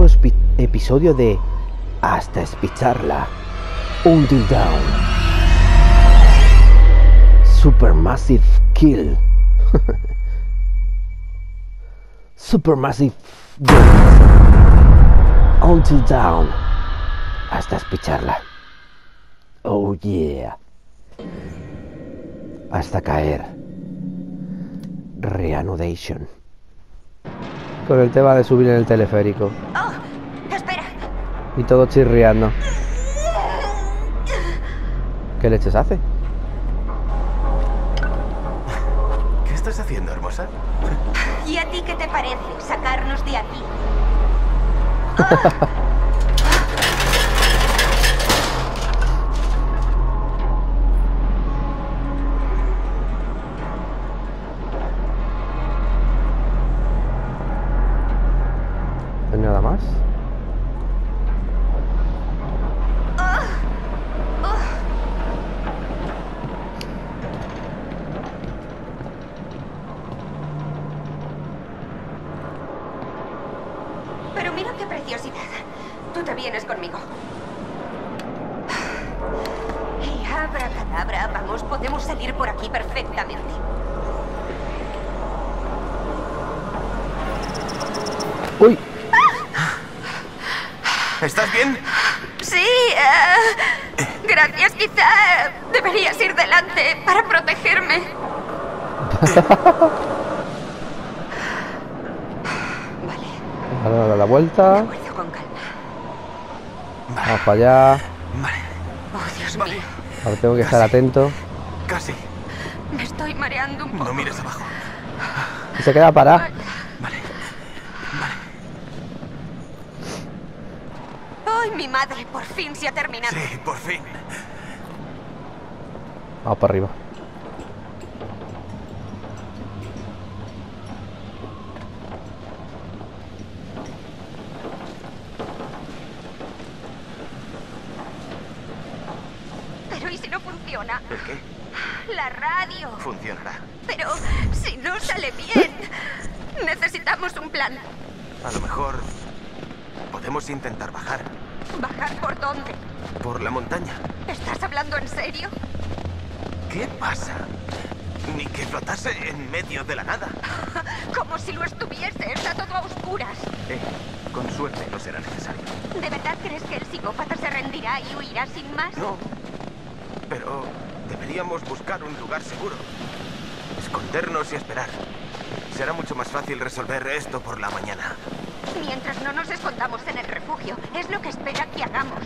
episodio de Hasta Espicharla, Until Dawn, Supermassive Kill, Supermassive Death, Until Dawn, Hasta Espicharla. Oh yeah. Hasta caer. Reanudation. Con el tema de subir en el teleférico. Oh, espera. Y todo chirriando. ¿Qué leches hace? ¿Qué estás haciendo, hermosa? ¿Y a ti qué te parece sacarnos de aquí? ¿No hay nada más? Pero mira qué preciosidad. Tú te vienes conmigo. Y abracadabra, vamos, podemos salir por aquí perfectamente. ¡Uy! ¿Estás bien? Sí, gracias. Quizá deberías ir delante para protegerme. Vale, Ahora a dar la vuelta. de acuerdo, con calma. Vamos para allá. Vale. Oh, Dios Vale. mío. Ahora tengo que estar atento. Casi. Me estoy mareando un poco. No mires abajo. Y se queda parado. Vale. ¡Ay, mi madre! Por fin se ha terminado. Sí, por fin. Vamos para arriba. Pero ¿y si no funciona? ¿El qué? La radio. Funcionará. Pero si no sale bien, necesitamos un plan. A lo mejor podemos intentar bajar. ¿Bajar por dónde? Por la montaña. ¿Estás hablando en serio? ¿Qué pasa? Ni que flotase en medio de la nada. Como si lo estuviese. Está todo a oscuras. Con suerte no será necesario. ¿De verdad crees que el psicópata se rendirá y huirá sin más? No. Pero deberíamos buscar un lugar seguro. Escondernos y esperar. Será mucho más fácil resolver esto por la mañana. Mientras no nos escondamos en el refugio, es lo que espera que hagamos.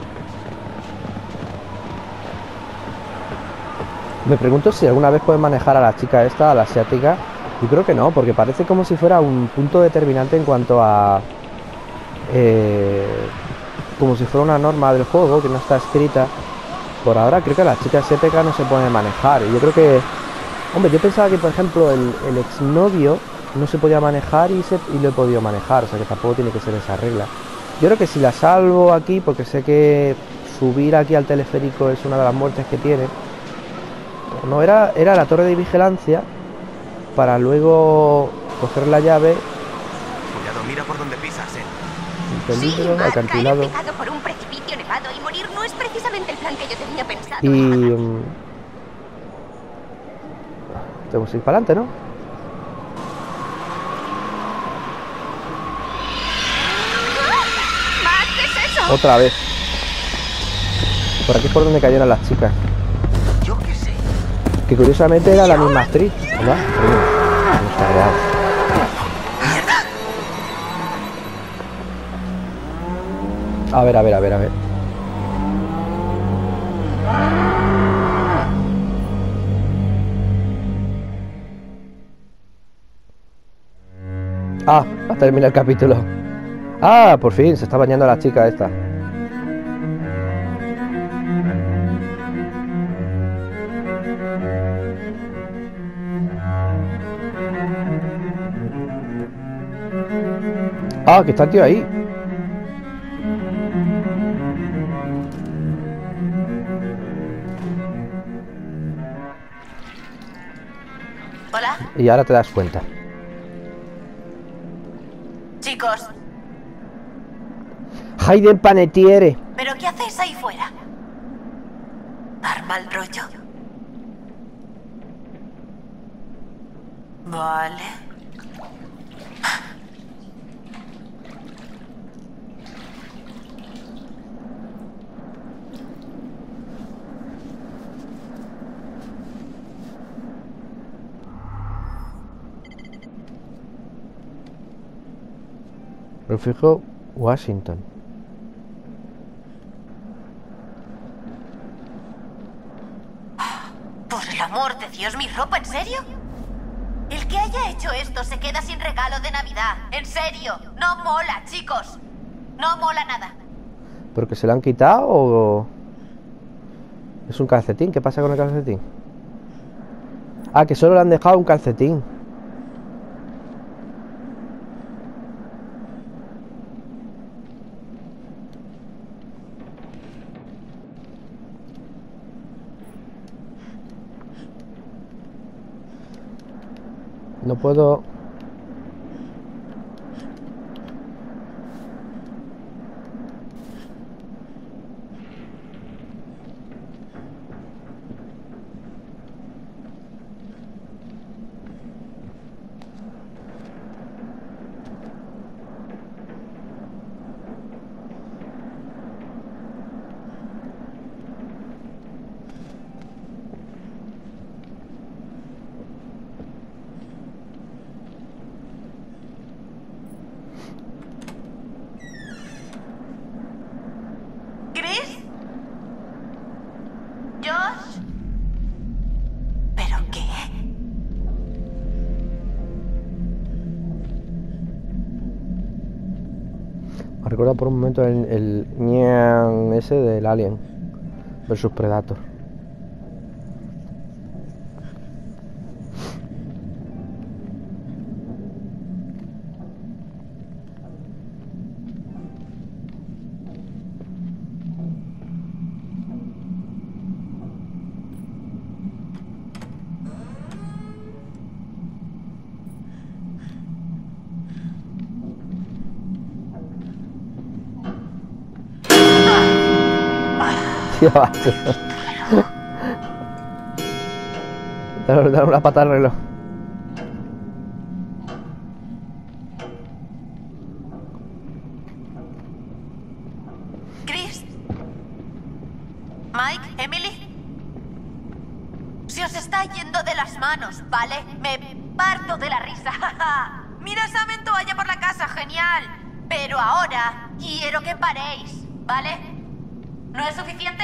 Me pregunto si alguna vez puedes manejar a la chica esta, a la asiática. Yo creo que no, porque parece como si fuera un punto determinante en cuanto a... como si fuera una norma del juego que no está escrita. Por ahora creo que la chica asiática no se puede manejar. Y yo creo que... Hombre, yo pensaba que, por ejemplo, el exnovio no se podía manejar y lo he podido manejar. O sea que tampoco tiene que ser esa regla. Yo creo que si la salvo aquí, porque sé que subir aquí al teleférico es una de las muertes que tiene. No, era la torre de vigilancia para luego coger la llave. Cuidado, mira por dónde pisas, Peligro, Matt, acantilado. caer picado por un precipicio nevado y morir no es precisamente el plan que yo tenía pensado. Y... tenemos que ir para adelante, ¿no? Matt, ¿qué es eso? Otra vez. Por aquí es por donde cayeron las chicas. Yo qué sé. Que curiosamente era la misma actriz. ¿Verdad? Vamos a ver. A ver, a ver, a ver, a ver. Ah, va a terminar el capítulo. Ah, por fin, se está bañando la chica esta. Ah, que está el tío ahí. Hola, Y ahora te das cuenta. chicos. Hayden Panettiere. ¿Pero qué hacéis ahí fuera? ¿Dar mal rollo? Vale. Refugio Washington. Por el amor de Dios, ¿mi ropa? ¿En serio? El que haya hecho esto se queda sin regalo de Navidad. En serio, no mola, chicos. No mola nada. ¿Pero que se lo han quitado o...? Es un calcetín, ¿qué pasa con el calcetín? Ah, que solo le han dejado un calcetín. No puedo... ¿Chris? ¿Josh? ¿Pero qué? Me recuerda por un momento el ñan ese del Alien versus Predator. Tío, macho. Dale una patada al reloj. ¿Chris? ¿Mike? ¿Emily? Se os está yendo de las manos, ¿vale? Me parto de la risa. Mira esa toalla por la casa, genial. Pero ahora quiero que paréis, ¿vale? ¿No es suficiente?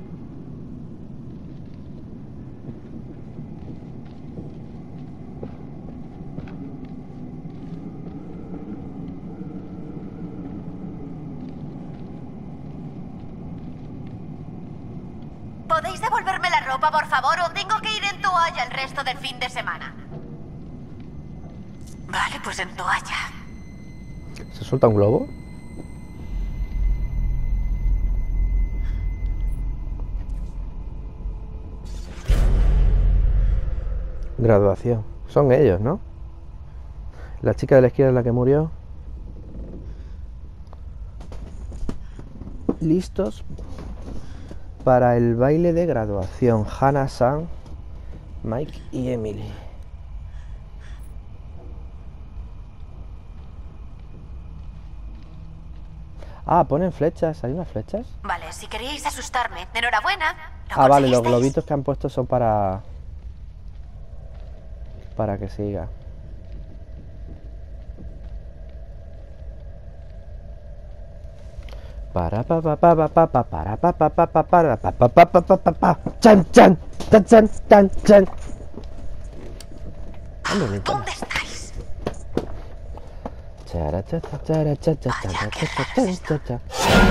¿Podéis devolverme la ropa, por favor, o tengo que ir en toalla el resto del fin de semana? Vale, pues en toalla. ¿Se suelta un globo? Graduación. Son ellos, ¿no? La chica de la izquierda es la que murió. Listos para el baile de graduación. Hannah, Sam, Mike y Emily. Ah, ponen flechas. ¿Hay unas flechas? Vale, si queríais asustarme, enhorabuena. Ah, vale, los conseguisteis. globitos que han puesto son para que siga. Para pa pa pa pa pa pa para pa pa pa pa para pa pa pa pa pa pa pa chan chan tan chan tan chan. ¿Dónde estáis? Chara cha cha chara cha cha Vaya, qué cha raro es cha cha.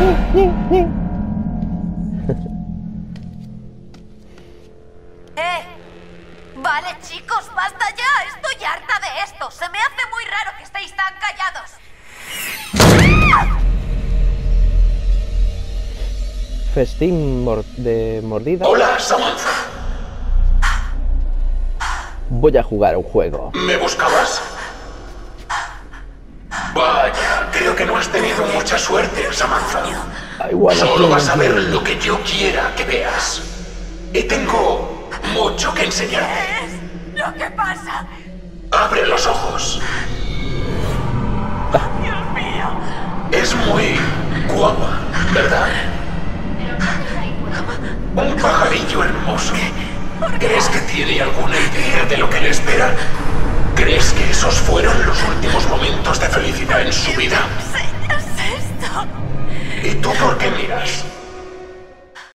Vale, chicos, basta ya. Estoy harta de esto. Se me hace muy raro que estéis tan callados. Festín de mordida. Hola, Samantha. Voy a jugar un juego. ¿Me buscabas? Vaya, creo Veo que no has tenido mucha suerte, Samantha. I wanna Solo play vas a ver again. lo que yo quiera que veas. Y tengo mucho que enseñarte. ¿Qué es lo que pasa? Abre los ojos. Dios mío. Es muy guapa, ¿verdad? Un pajarillo hermoso. ¿Crees que tiene alguna idea de lo que le espera? ¿Crees que esos fueron los últimos momentos de felicidad en su vida? ¿Enseñas esto? ¿Y tú por qué miras?